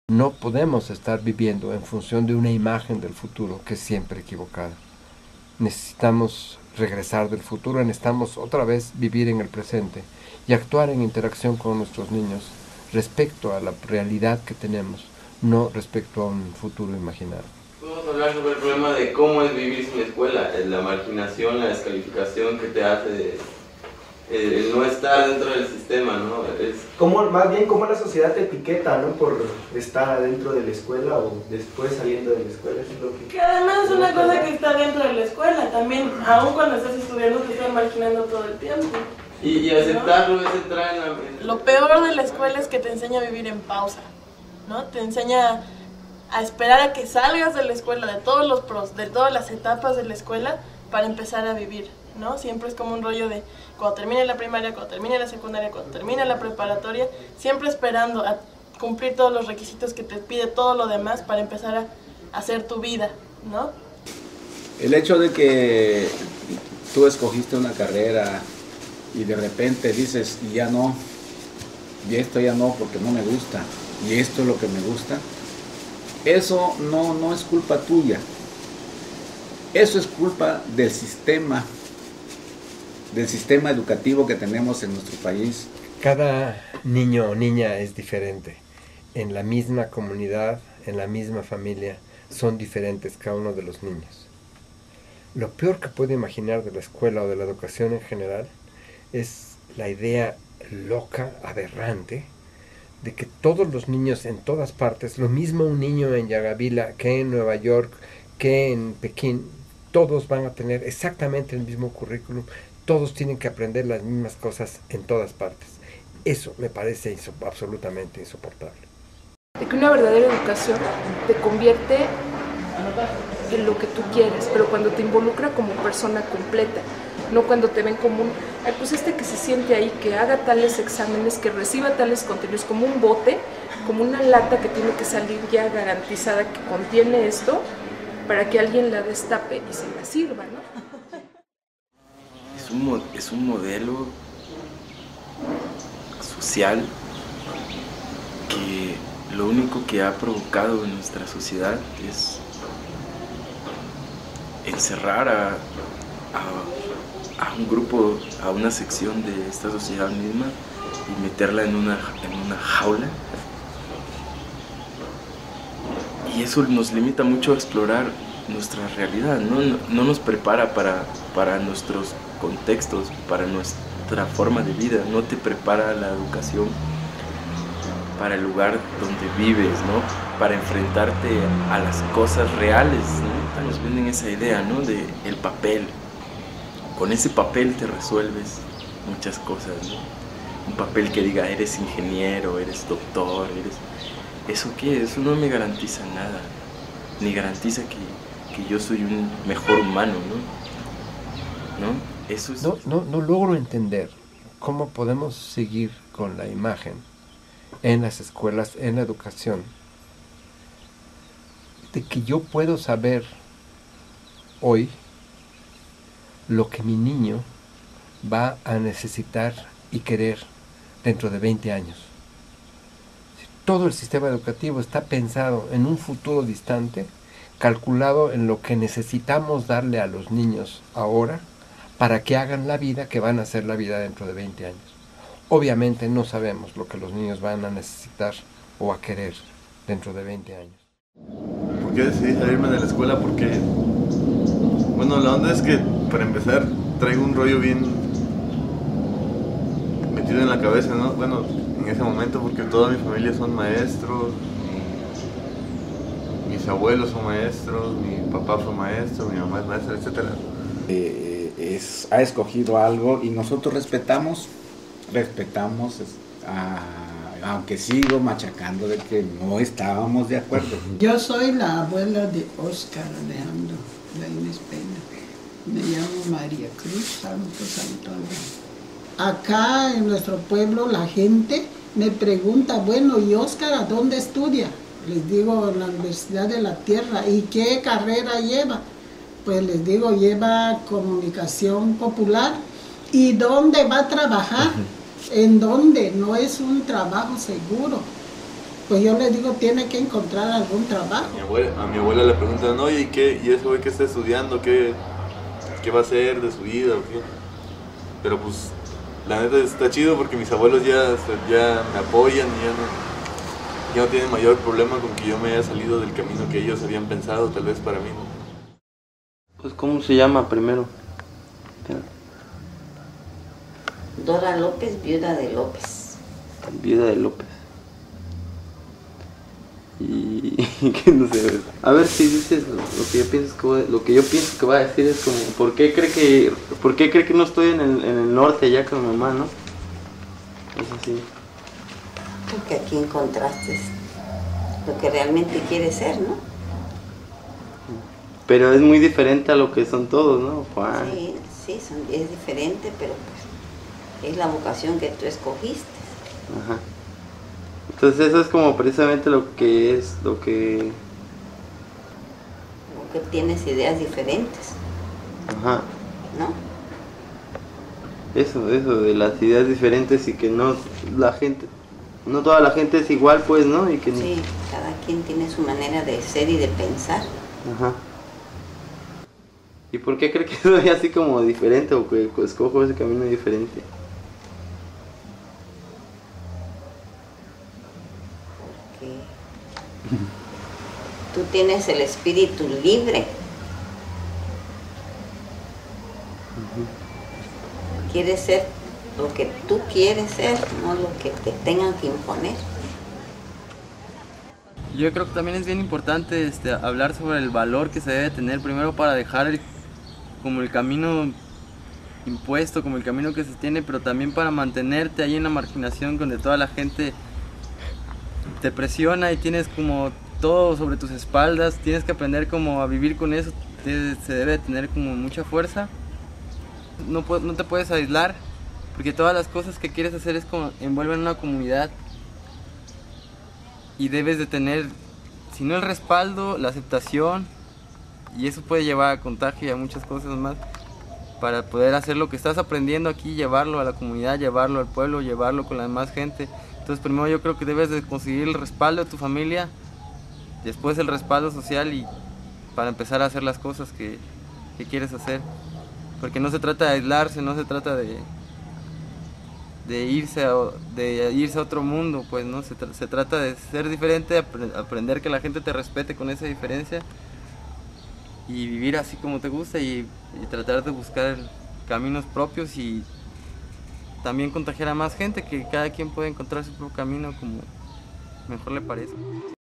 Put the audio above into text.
No podemos estar viviendo en función de una imagen del futuro que es siempre equivocada. Necesitamos regresar del futuro, necesitamos otra vez vivir en el presente y actuar en interacción con nuestros niños respecto a la realidad que tenemos, no respecto a un futuro imaginario. Podemos hablar sobre el problema de cómo es vivir sin escuela, la marginación, la descalificación que te hace el no estar dentro del sistema, ¿no? Más bien cómo la sociedad te etiqueta, ¿no? Por estar dentro de la escuela o después saliendo de la escuela. Eso es lo que además es una cosa que está dentro de la escuela, también, aún cuando estás estudiando te están marginando todo el tiempo. Y aceptarlo, ¿no? Es entrar en Lo peor de la escuela es que te enseña a vivir en pausa, ¿no? Te enseña a esperar a que salgas de la escuela, de todas las etapas de la escuela, para empezar a vivir, ¿no? Siempre es como un rollo de cuando termine la primaria, cuando termine la secundaria, cuando termine la preparatoria, siempre esperando a cumplir todos los requisitos que te pide todo lo demás para empezar a hacer tu vida, ¿no? El hecho de que tú escogiste una carrera y de repente dices, y ya no, y esto ya no porque no me gusta, y esto es lo que me gusta, eso no es culpa tuya. Eso es culpa del sistema educativo que tenemos en nuestro país. Cada niño o niña es diferente. En la misma comunidad, en la misma familia, son diferentes cada uno de los niños. Lo peor que puedo imaginar de la escuela o de la educación en general es la idea loca, aberrante, de que todos los niños en todas partes, lo mismo un niño en Yagavila que en Nueva York, que en Pekín, todos van a tener exactamente el mismo currículum, todos tienen que aprender las mismas cosas en todas partes. Eso me parece absolutamente insoportable. De que una verdadera educación te convierte en lo que tú quieres, pero cuando te involucra como persona completa, no cuando te ven como un, pues que se siente ahí, que haga tales exámenes, que reciba tales contenidos, como un bote, como una lata que tiene que salir ya garantizada que contiene esto, para que alguien la destape y se la sirva, ¿no? Es un modelo social que lo único que ha provocado en nuestra sociedad es encerrar a un grupo, a una sección de esta sociedad misma y meterla en una jaula. Y eso nos limita mucho a explorar nuestra realidad, no nos prepara para nuestros contextos, para nuestra forma de vida, no te prepara la educación para el lugar donde vives, ¿no? Para enfrentarte a las cosas reales, ¿no? Nos venden esa idea, ¿no? De el papel. Con ese papel te resuelves muchas cosas, ¿no? Un papel que diga eres ingeniero, eres doctor, ¿eso qué? Eso no me garantiza nada, ni garantiza que yo soy un mejor humano, ¿no? Eso es... No logro entender cómo podemos seguir con la imagen en las escuelas, en la educación, de que yo puedo saber hoy lo que mi niño va a necesitar y querer dentro de 20 años. Todo el sistema educativo está pensado en un futuro distante, calculado en lo que necesitamos darle a los niños ahora para que hagan la vida que van a hacer la vida dentro de 20 años. Obviamente no sabemos lo que los niños van a necesitar o a querer dentro de 20 años. ¿Por qué decidí salirme de la escuela? Porque, bueno, la onda es que, para empezar, traigo un rollo bien metido en la cabeza, ¿no? Bueno, en ese momento, porque toda mi familia son maestros, mis abuelos son maestros, mi papá fue maestro, mi mamá es maestra, etc. Ha escogido algo y nosotros respetamos, aunque sigo machacando de que no estábamos de acuerdo. Yo soy la abuela de Óscar Alejandro Laínez Peña. Me llamo María Cruz Santos Antonio. Acá en nuestro pueblo la gente me pregunta, bueno, ¿y Óscar a dónde estudia? Les digo, en la Universidad de la Tierra. ¿Y qué carrera lleva? Pues les digo, lleva comunicación popular. ¿Y dónde va a trabajar? ¿En dónde? No es un trabajo seguro. pues yo les digo, tiene que encontrar algún trabajo. A mi abuela le preguntan, oye, ¿y ese güey que está estudiando? ¿Qué va a hacer de su vida? ¿O qué? Pero pues, la neta está chido porque mis abuelos ya me apoyan y ya no tienen mayor problema con que yo me haya salido del camino que ellos habían pensado, tal vez para mí, ¿no? Pues, ¿cómo se llama primero? Dora López, viuda de López. Viuda de López. Y que no sé, a ver si dices lo que yo pienso que va a decir es como, ¿por qué cree que no estoy en el norte allá con mi mamá, no? Es así. Porque aquí encontraste lo que realmente quieres ser, ¿no? Pero es muy diferente a lo que son todos, ¿no? Juan. Sí, es diferente, pero pues es la vocación que tú escogiste. Ajá. Entonces eso es como precisamente lo que tienes ideas diferentes. Ajá. ¿No? Eso de las ideas diferentes y que no toda la gente es igual, pues, ¿no? Y que sí, cada quien tiene su manera de ser y de pensar. Ajá. ¿Y por qué cree que soy así como diferente o que escojo ese camino diferente? Tú tienes el espíritu libre. Quieres ser lo que tú quieres ser, no lo que te tengan que imponer. Yo creo que también es bien importante hablar sobre el valor que se debe tener primero para dejar como el camino impuesto, como el camino que se tiene, pero también para mantenerte ahí en la marginación donde toda la gente te presiona y tienes como todo sobre tus espaldas, tienes que aprender como a vivir con eso, se debe tener como mucha fuerza. No te puedes aislar, porque todas las cosas que quieres hacer es como envuelven una comunidad y debes de tener, si no el respaldo, la aceptación, y eso puede llevar a contagio y a muchas cosas más, para poder hacer lo que estás aprendiendo aquí, llevarlo a la comunidad, llevarlo al pueblo, llevarlo con la demás gente. Entonces primero yo creo que debes de conseguir el respaldo de tu familia, después el respaldo social y para empezar a hacer las cosas que quieres hacer. Porque no se trata de aislarse, no se trata de irse a otro mundo, pues no se trata de ser diferente, aprender que la gente te respete con esa diferencia y vivir así como te gusta y tratar de buscar caminos propios y también contagiar a más gente, que cada quien puede encontrar su propio camino como mejor le parece.